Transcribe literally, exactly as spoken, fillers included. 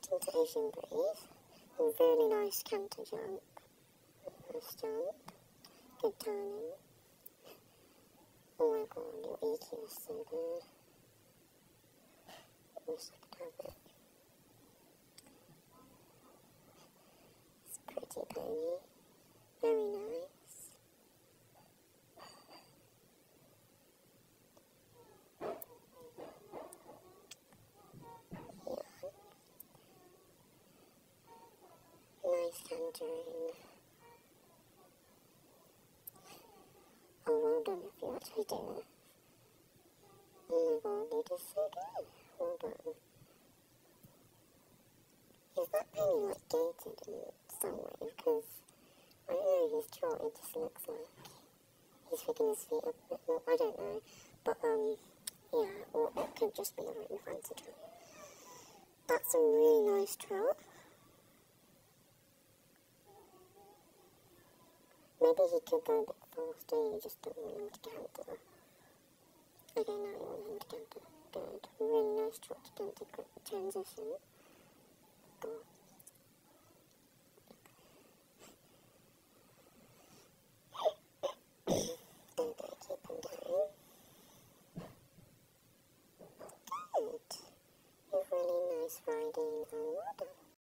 starting to ocean breathe. A really nice canter jump. Nice jump. Good turning. Oh my god, your E Q is so good. I wish I could have it. It's a pretty pony. Very nice. Yeah. Nice cantering. Oh, well done if you actually do it. Oh my god, you did so good. Well done. Is that pony like gated in some way? Because I don't know, his trot, it just looks like he's picking his feet up a bit more. I don't know. But, um, yeah, or it could just be a written fancy trot. That's a really nice trot. Maybe he could go a bit faster, you just don't want him to canter. Okay, now you want him to canter. Good. Really nice trot to canter transition. Good.